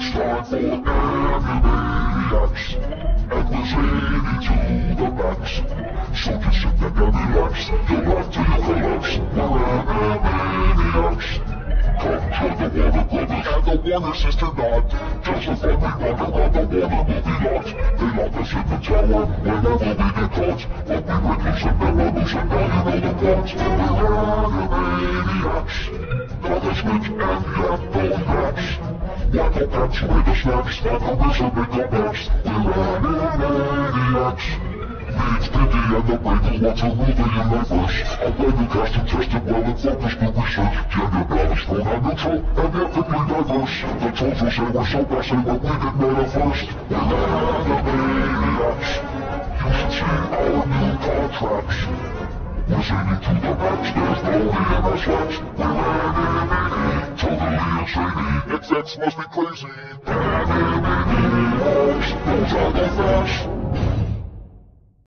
time for animaniacs, and we're ready to the max. So just sit back and relax, you'll laugh till you collapse. We're animaniacs. Come join the Warner Brothers and the Warner Sister Knot. Just a fun we run around the Warner movie lot. They lock us in the tower whenever we get caught, but we break loose and never lose, and now you know the plot. We're animaniacs. Got the switch and yap no yaps. Wacko cats with the snaps, Wacko-Riz and make up apps. We're animaniacs. It's Pinky and the Bagel want to rule the universe. A Lego cast and tested well and focused on research. Gender balanced, pronoun neutral, and ethically diverse. The trolls will say we're so blasé when we get meta first. We're animaniacs. You should see our new contracts. We're singing to the max, there's no EMS wax. We're animaniacs, totally insane. Execs must be crazy. Animaniacs, those are the facts.